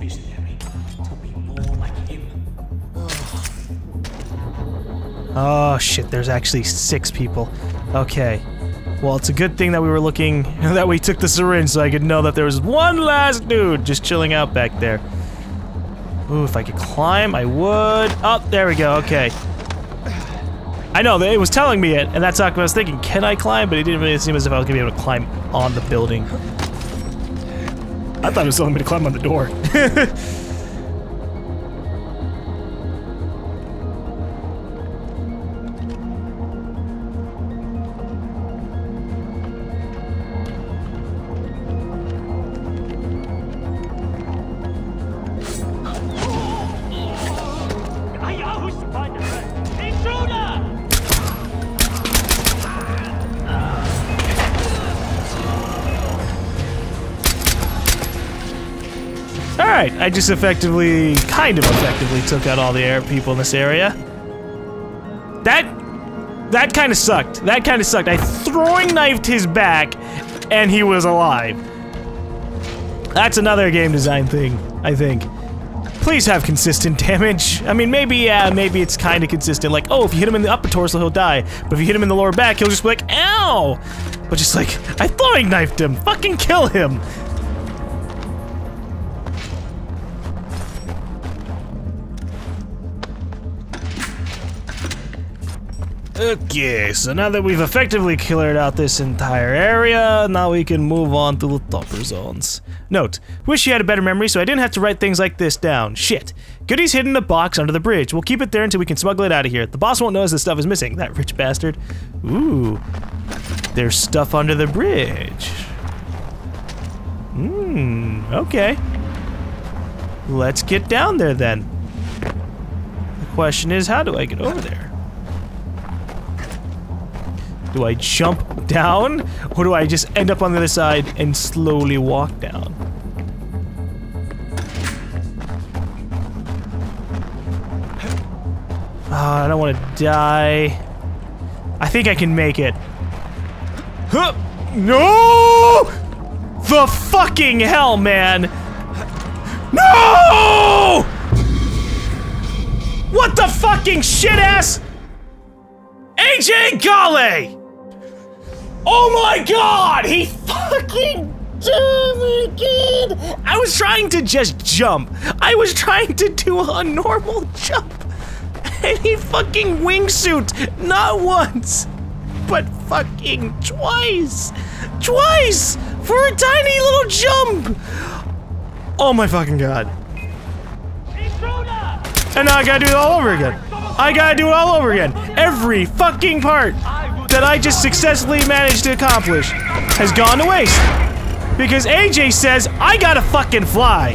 visionary to be more like him. Oh shit, there's actually 6 people. Okay. Well, it's a good thing that we were looking, that we took the syringe so I could know that there was one last dude just chilling out back there. Ooh, if I could climb, I would. Oh, there we go, okay. I know, it was telling me it, and that's not what I was thinking. Can I climb? But it didn't really seem as if I was gonna be able to climb on the building. I thought it was telling me to climb on the door. Alright, I just kind of effectively took out all the people in this area. That kind of sucked. That kind of sucked. I throwing knifed his back, and he was alive. That's another game design thing, I think. Please have consistent damage. I mean, maybe, yeah, maybe it's kind of consistent. Like, oh, if you hit him in the upper torso, he'll die. But if you hit him in the lower back, he'll just be like, ow! But just like, I throwing knifed him. Fucking kill him. Okay, so now that we've effectively cleared out this entire area, now we can move on to the topper zones. Note, wish you had a better memory so I didn't have to write things like this down. Shit. Goodie's hidden in a box under the bridge. We'll keep it there until we can smuggle it out of here. The boss won't notice this stuff is missing, that rich bastard. Ooh. There's stuff under the bridge. Okay. Let's get down there then. The question is, how do I get over there? Do I jump down, or do I just end up on the other side and slowly walk down? I don't want to die. I think I can make it. Huh. No! The fucking hell, man! No! What the fucking shit-ass? Ajay Ghale! Oh my god! He fucking did it again! I was trying to just jump. I was trying to do a normal jump. And he fucking wingsuit, not once, but fucking twice. Twice! For a tiny little jump! Oh my fucking god. And now I gotta do it all over again. I gotta do it all over again. Every fucking part that I just successfully managed to accomplish has gone to waste. Because AJ says I gotta fucking fly.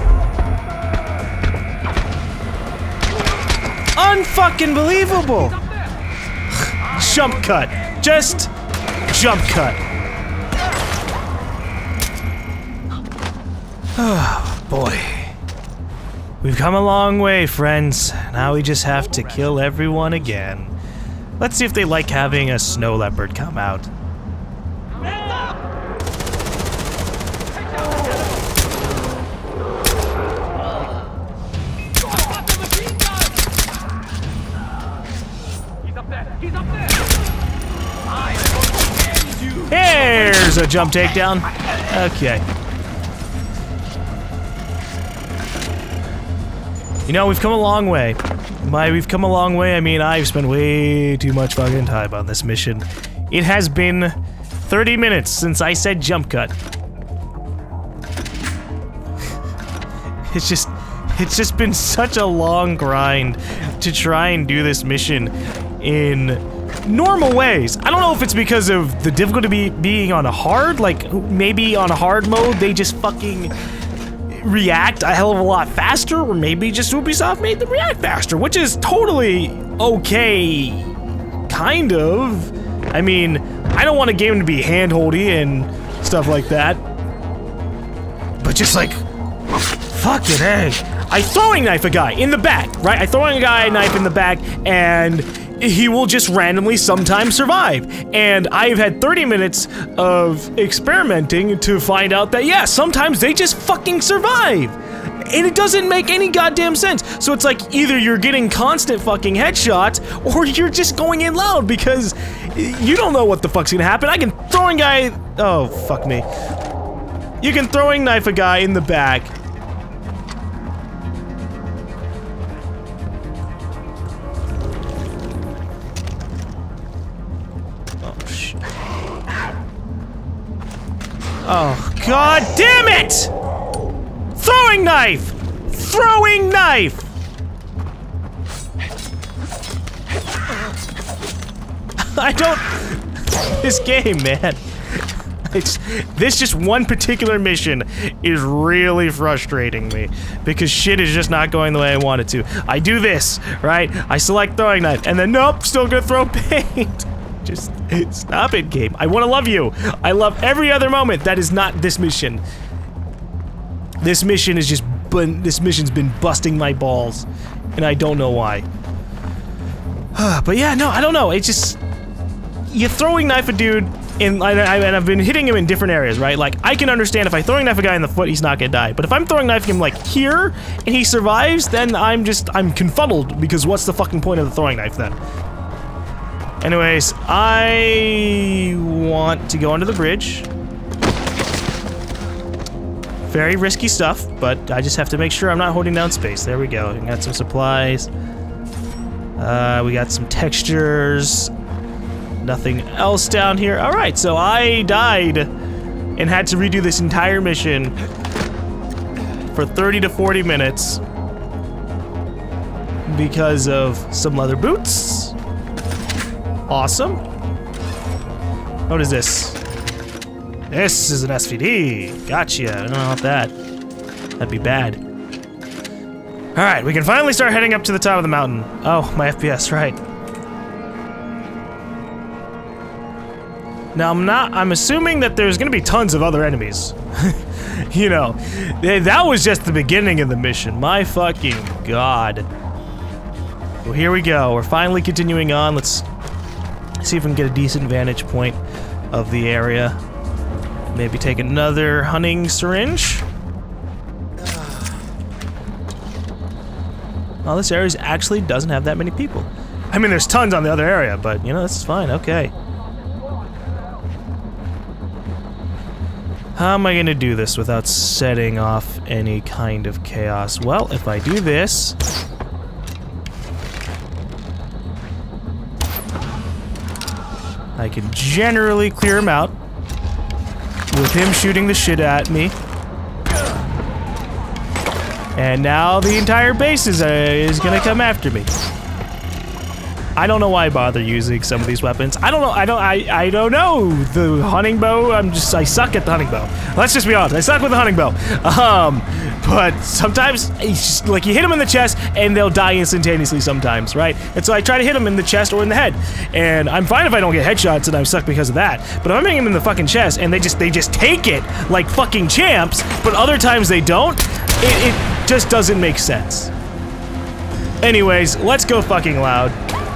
Unfucking believable. Jump cut. Just jump cut. Oh boy. We've come a long way, friends. Now we just have to kill everyone again. Let's see if they like having a snow leopard come out. Here's a jump takedown. Okay. You know, we've come a long way. By we've come a long way, I mean I've spent way too much fucking time on this mission. It has been 30 minutes since I said jump cut. It's just been such a long grind to try and do this mission in normal ways. I don't know if it's because of the difficulty being on a hard, like maybe on a hard mode they just fucking react a hell of a lot faster, or maybe just Ubisoft made them react faster, which is totally okay, kind of. I mean, I don't want a game to be handholdy and stuff like that, but just like, fucking hey. I throwing knife a guy in the back, right? I throwing a guy a knife in the back, and he will just randomly sometimes survive. And I've had 30 minutes of experimenting to find out that, yeah, sometimes they just fucking survive. And it doesn't make any goddamn sense. So it's like either you're getting constant fucking headshots or you're just going in loud because you don't know what the fuck's gonna happen. I can throwing guy. Oh, fuck me. You can throwing knife a guy in the back. Oh, shit. Oh, god damn it! Throwing knife! Throwing knife! I don't... This game, man. This just one particular mission is really frustrating me because shit is just not going the way I want it to. I do this, right? I select throwing knife and then nope, still gonna throw paint. Just stop it, game. I want to love you. I love every other moment. That is not this mission. This mission is just this mission's been busting my balls, and I don't know why. But yeah, no, I don't know. It's just you're throwing knife a dude, and I've been hitting him in different areas, right? Like I can understand if I throwing knife a guy in the foot, he's not gonna die. But if I'm throwing knife him like here and he survives, then I'm confuddled because what's the fucking point of the throwing knife then? Anyways, I want to go under the bridge. Very risky stuff, but I just have to make sure I'm not holding down space. There we go. We got some supplies. We got some textures. Nothing else down here. Alright, so I died and had to redo this entire mission for 30 to 40 minutes because of some leather boots. Awesome. What is this? This is an SVD. Gotcha. I don't know about that. That'd be bad. Alright, we can finally start heading up to the top of the mountain. Oh, my FPS, right. Now, I'm assuming that there's gonna be tons of other enemies. You know, that was just the beginning of the mission. My fucking god. Well, here we go. We're finally continuing on. Let's see if we can get a decent vantage point of the area. Maybe take another hunting syringe. Oh, this area actually doesn't have that many people. I mean, there's tons on the other area, but, you know, this is fine. Okay. How am I gonna do this without setting off any kind of chaos? Well, if I do this... I can generally clear him out with him shooting the shit at me. And now the entire base is gonna come after me. I don't know why I bother using some of these weapons. I don't know. I don't know. The hunting bow. I suck at the hunting bow. Let's just be honest. I suck with the hunting bow. But sometimes it's just like you hit them in the chest and they'll die instantaneously sometimes, right? And so I try to hit them in the chest or in the head. And I'm fine if I don't get headshots and I'm stuck because of that. But if I'm hitting them in the fucking chest and they just take it like fucking champs, but other times they don't, it just doesn't make sense. Anyways, let's go fucking loud.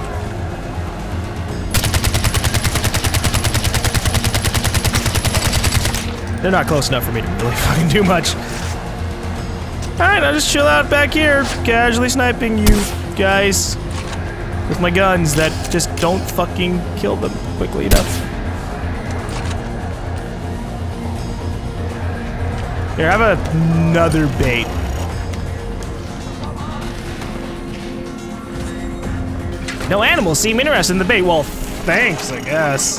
They're not close enough for me to really fucking do much. Alright, I'll just chill out back here, casually sniping you guys with my guns that just don't fucking kill them quickly enough. Here, have another bait. No animals seem interested in the bait. Well, thanks, I guess.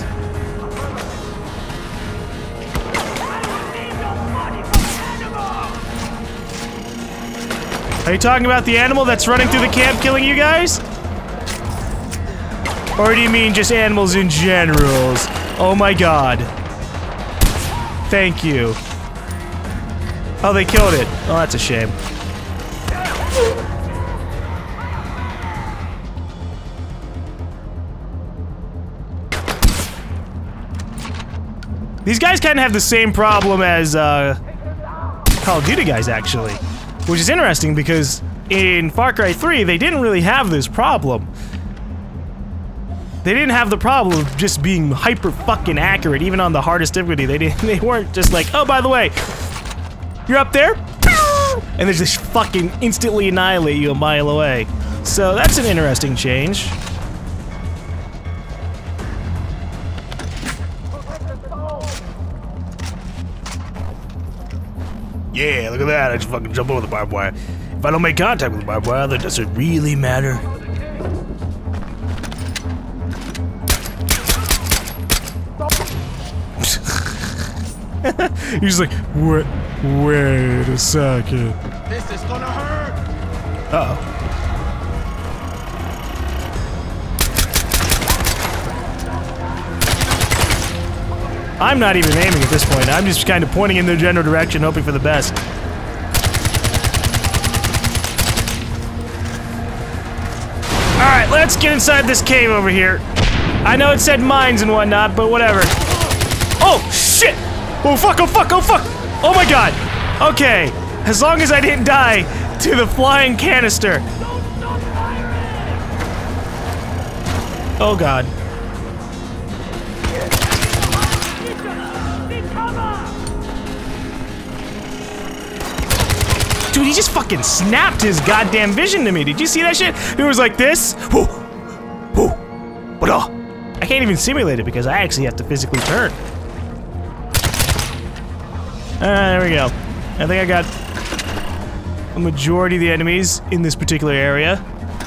Are you talking about the animal that's running through the camp killing you guys? Or do you mean just animals in general? Oh my god. Thank you. Oh, they killed it. Oh, that's a shame. These guys kind of have the same problem as Call of Duty guys, actually. Which is interesting because in Far Cry 3, they didn't really have this problem. They didn't have the problem of just being hyper fucking accurate, even on the hardest difficulty. They weren't just like, oh, by the way, you're up there? and they just fucking instantly annihilate you a mile away. So that's an interesting change. Yeah, look at that, I just fucking jump over the barbed wire. If I don't make contact with the barbed wire, then does it really matter? He's like, wait a second. This is gonna hurt! Uh-oh. I'm not even aiming at this point. I'm just kind of pointing in the general direction, hoping for the best. Alright, let's get inside this cave over here. I know it said mines and whatnot, but whatever. Oh, shit! Oh, fuck, oh, fuck, oh, fuck! Oh my god! Okay, as long as I didn't die to the flying canister. Oh god. Dude, he just fucking snapped his goddamn vision to me. Did you see that shit? It was like this. Whoo! Whoo! But I can't even simulate it because I actually have to physically turn. There we go. I think I got a majority of the enemies in this particular area.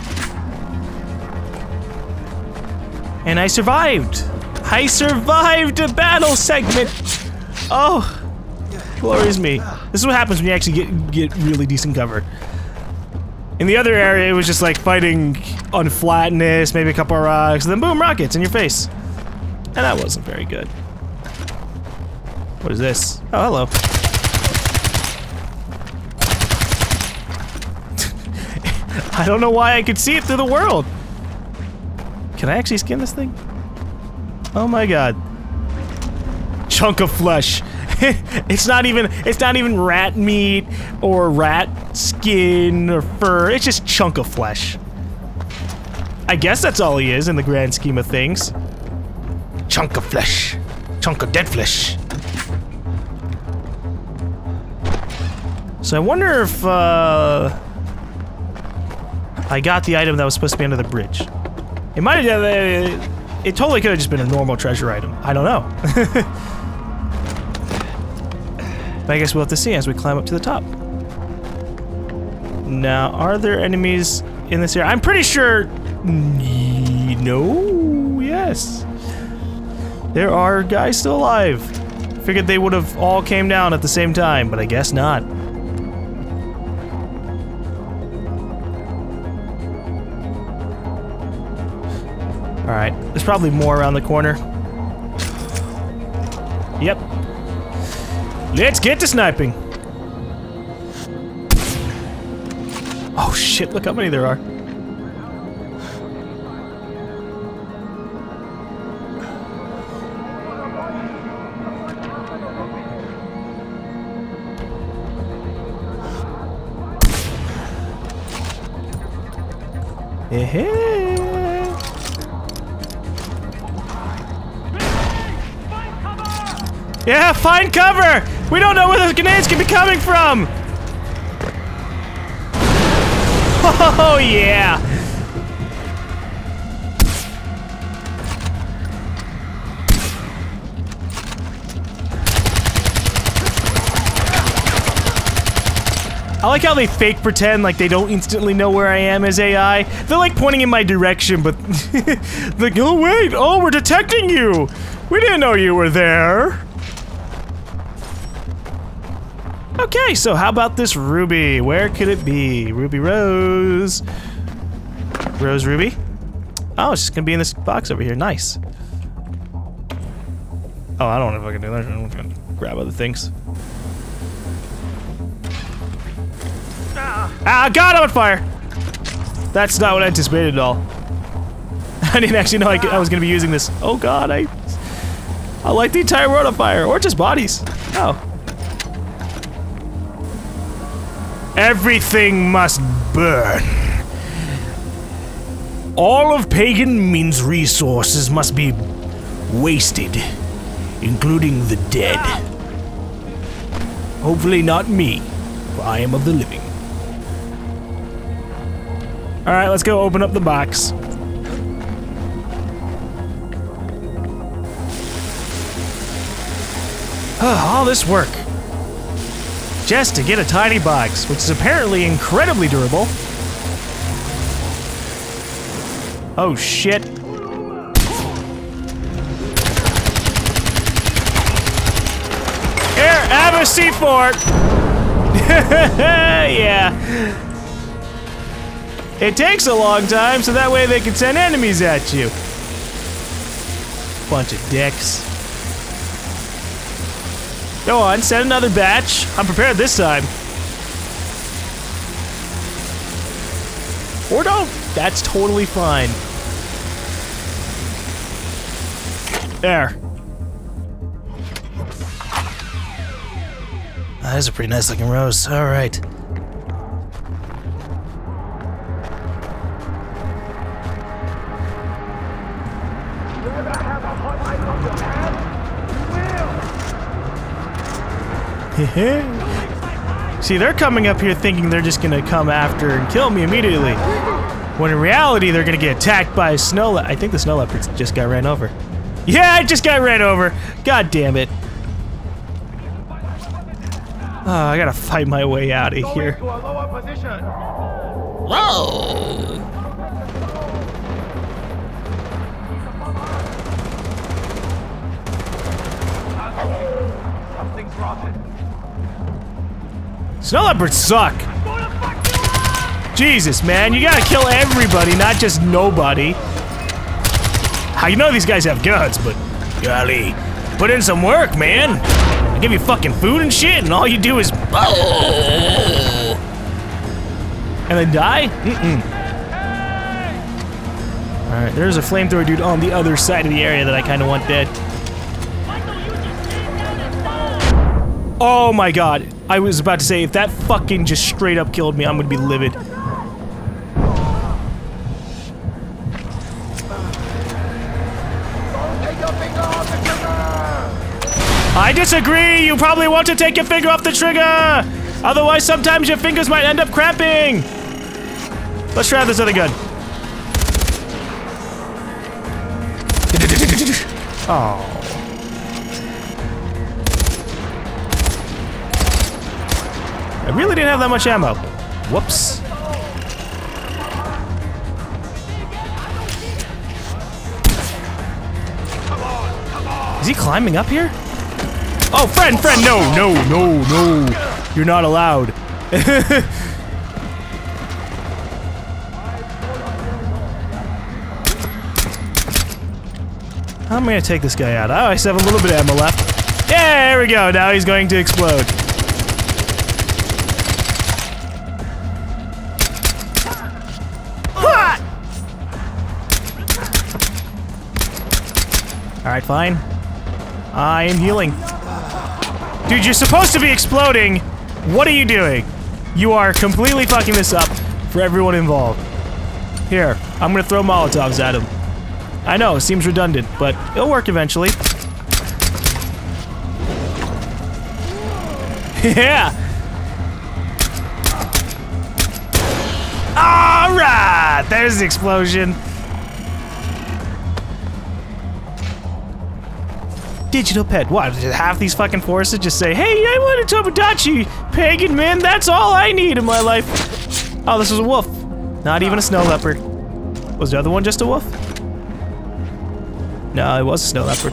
And I survived! I survived a battle segment! Oh, glories me. This is what happens when you actually get really decent cover. In the other area, it was just like fighting on flatness, maybe a couple of rocks, and then boom, rockets in your face. And that wasn't very good. What is this? Oh, hello. I don't know why I could see it through the world. Can I actually skin this thing? Oh my god. Chunk of flesh. It's not even rat meat or rat skin or fur. It's just chunk of flesh. I guess that's all he is in the grand scheme of things. Chunk of flesh. Chunk of dead flesh. So I wonder if I got the item that was supposed to be under the bridge. It might have, it totally could have just been a normal treasure item. I don't know. But I guess we'll have to see as we climb up to the top. Now, are there enemies in this area? I'm pretty sure... No, yes. There are guys still alive. Figured they would have all came down at the same time, but I guess not. Alright, there's probably more around the corner. Yep. Let's get to sniping! Oh shit, look how many there are. Yeah, find cover! We don't know where those grenades could be coming from! Oh yeah! I like how they fake pretend like they don't instantly know where I am as AI. They're like pointing in my direction, but like, oh wait, oh we're detecting you! We didn't know you were there! Okay, so how about this ruby? Where could it be? Ruby Rose. Rose Ruby? Oh, it's just gonna be in this box over here. Nice. Oh, I don't know if I can do that. I'm gonna grab other things. Ah, God, I'm on fire! That's not what I anticipated at all. I didn't actually know I was gonna be using this. Oh God, I light the entire world on fire, or just bodies. Oh. Everything must burn. All of Pagan Min's resources must be wasted, including the dead. Hopefully not me, for I am of the living. Alright, let's go open up the box. All this work. Just to get a tiny box, which is apparently incredibly durable. Oh shit. Here, have a C4. Yeah. It takes a long time, so that way they can send enemies at you. Bunch of dicks. Go on, send another batch. I'm prepared this time. Or don't. That's totally fine. There. That is a pretty nice looking rose. All right. See, they're coming up here thinking they're just gonna come after and kill me immediately. When in reality, they're gonna get attacked by a snow leopard. I think the snow leopard just got ran over. Yeah, I just got ran over. God damn it. Oh, I gotta fight my way out of here. Whoa! Something's rotten. Snow leopards suck. Jesus, man, you gotta kill everybody, not just nobody. How you know these guys have guns, but golly, put in some work, man. I give you fucking food and shit, and all you do is and then die? Alright, there's a flamethrower dude on the other side of the area that I kinda want dead. Oh my god. I was about to say, if that fucking just straight up killed me, I'm gonna be livid. I disagree! You probably want to take your finger off the trigger! Otherwise, sometimes your fingers might end up cramping! Let's try this other gun. Oh. I really didn't have that much ammo. Whoops. Is he climbing up here? Oh, friend, no, no. You're not allowed. I'm gonna take this guy out. Oh, I still have a little bit of ammo left. Yeah, there we go. Now he's going to explode. Alright, fine. I am healing. Dude, you're supposed to be exploding. What are you doing? You are completely fucking this up for everyone involved. Here, I'm gonna throw Molotovs at him. I know, it seems redundant, but it'll work eventually. Yeah! Alright! There's the explosion. Digital pet. What? Did half these fucking forces just say, hey, I want a Tomodachi, Pagan Min, that's all I need in my life. Oh, this was a wolf. Not even a snow leopard. Was the other one just a wolf? No, it was a snow leopard.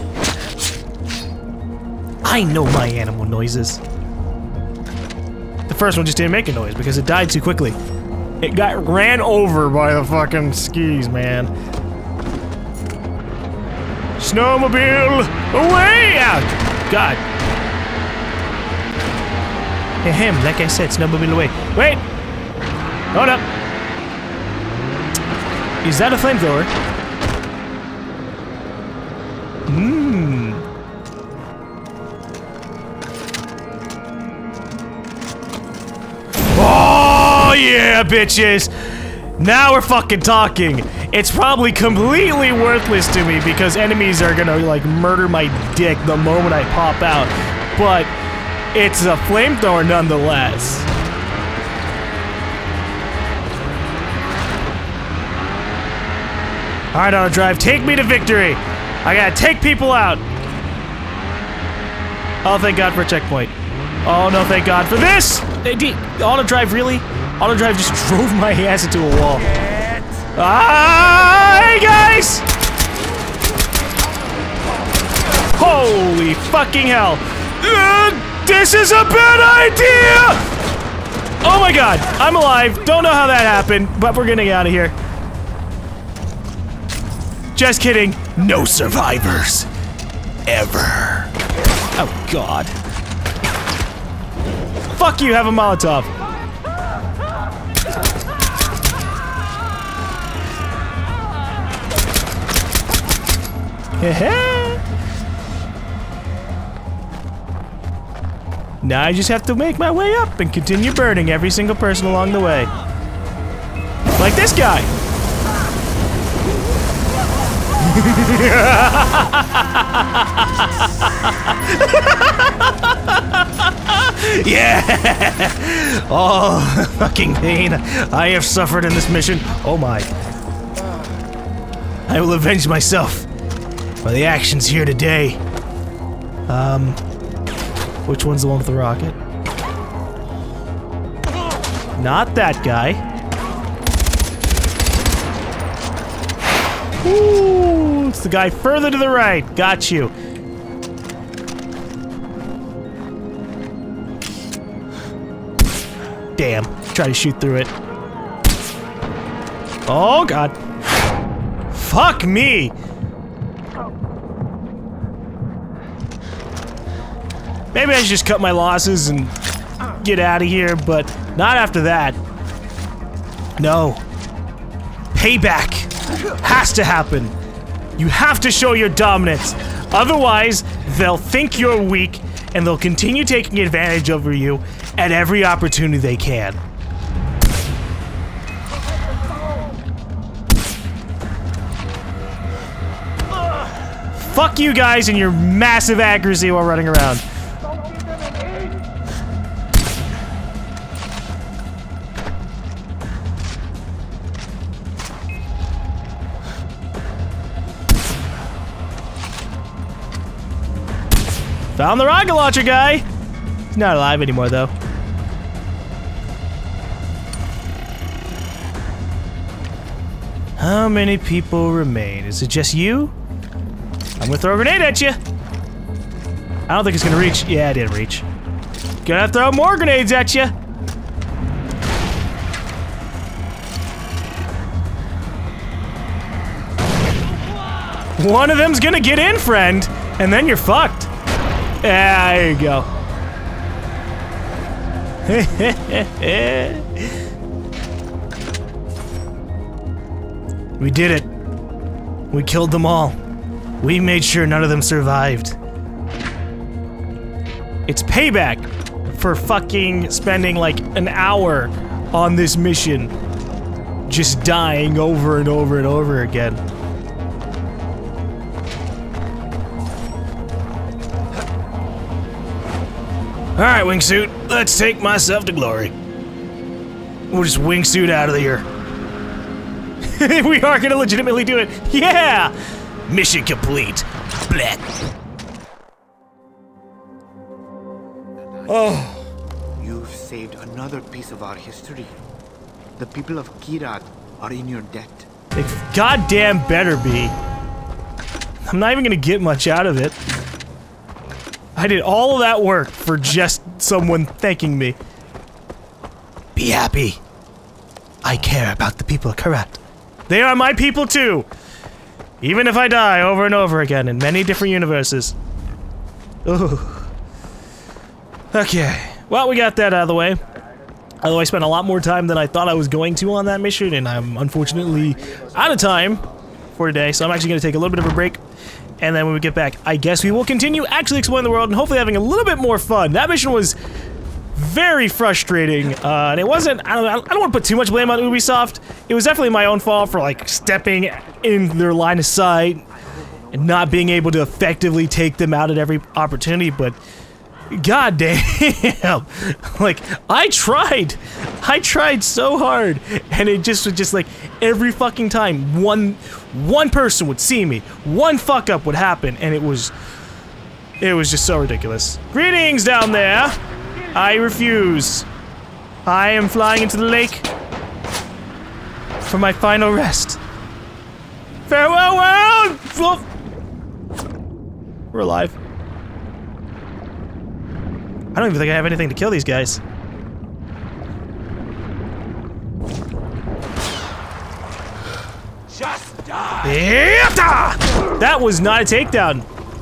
I know my animal noises. The first one just didn't make a noise because it died too quickly. It got ran over by the fucking skis, man. Snowmobile, away! Out! God. Ahem, like I said, snowmobile away. Wait! Hold up. Is that a flamethrower? Oh, yeah, bitches! Now we're fucking talking. It's probably completely worthless to me because enemies are gonna like murder my dick the moment I pop out. But it's a flamethrower nonetheless. Alright, auto drive, take me to victory! I gotta take people out! Oh, thank God for a checkpoint. Oh no, thank God for this! Auto drive, really? Auto drive just drove my ass into a wall. Ah, hey guys! Holy fucking hell! This is a bad idea! Oh my God, I'm alive. Don't know how that happened, but we're getting out of here. Just kidding. No survivors. Ever. Oh God. Fuck you, have a Molotov. Now I just have to make my way up and continue burning every single person along the way. Like this guy. Yeah! Oh, fucking pain I have suffered in this mission. Oh my. I will avenge myself for the actions here today. Which one's the one with the rocket? Not that guy. Ooh, it's the guy further to the right. Got you. Damn. Try to shoot through it. Oh, God. Fuck me. Maybe I should just cut my losses and get out of here, but not after that. No. Payback has to happen. You have to show your dominance. Otherwise, they'll think you're weak and they'll continue taking advantage over you at every opportunity they can. Fuck you guys and your massive accuracy while running around. Found the rocket launcher guy! He's not alive anymore, though. How many people remain? Is it just you? I'm gonna throw a grenade at you! I don't think it's gonna reach. Yeah, it didn't reach. Gonna throw more grenades at you! One of them's gonna get in, friend! And then you're fucked. Yeah, there you go. We did it. We killed them all. We made sure none of them survived. It's payback for fucking spending like an hour on this mission. Just dying over and over and over again. Alright, wingsuit, let's take myself to glory. We'll just wingsuit out of here. We are gonna legitimately do it. Yeah! Mission complete. Blech. Oh. You've saved another piece of our history. The people of Kyrat are in your debt. They goddamn better be. I'm not even gonna get much out of it. I did all of that work for just someone thanking me. Be happy. I care about the people of Kyrat. They are my people too! Even if I die over and over again in many different universes. Ooh. Okay. Well, we got that out of the way. Although I spent a lot more time than I thought I was going to on that mission, and I'm unfortunately out of time for today, so I'm actually going to take a little bit of a break. And then when we get back, I guess we will continue actually exploring the world and hopefully having a little bit more fun. That mission was very frustrating, and it wasn't, I don't want to put too much blame on Ubisoft. It was definitely my own fault for, like, stepping in their line of sight and not being able to effectively take them out at every opportunity, but God damn. Like, I tried so hard, and it just was just like every fucking time one person would see me, one fuck up would happen, and it was just so ridiculous. Greetings down there. I refuse. I am flying into the lake for my final rest. Farewell, world! We're alive. I don't even think I have anything to kill these guys. Just die. Yeah! That was not a takedown.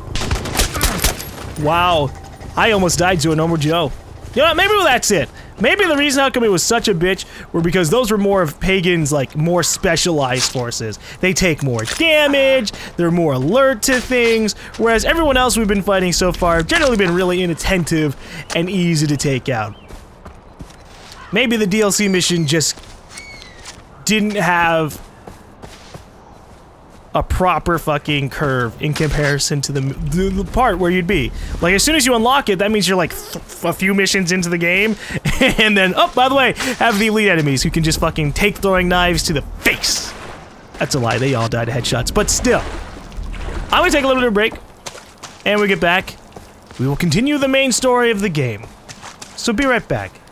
Wow. I almost died to a normal Joe. You know what? Maybe that's it. Maybe the reason how come it was such a bitch were because those were more of Pagan's, like, more specialized forces. They take more damage, they're more alert to things, whereas everyone else we've been fighting so far have generally been really inattentive and easy to take out. Maybe the DLC mission just didn't have a proper fucking curve in comparison to the part where you'd be. Like, as soon as you unlock it, that means you're like a few missions into the game, and then, oh, by the way, have the elite enemies who can just fucking take throwing knives to the face. That's a lie, they all died of headshots, but still. I'm gonna take a little bit of a break, and when we get back, we will continue the main story of the game. So be right back.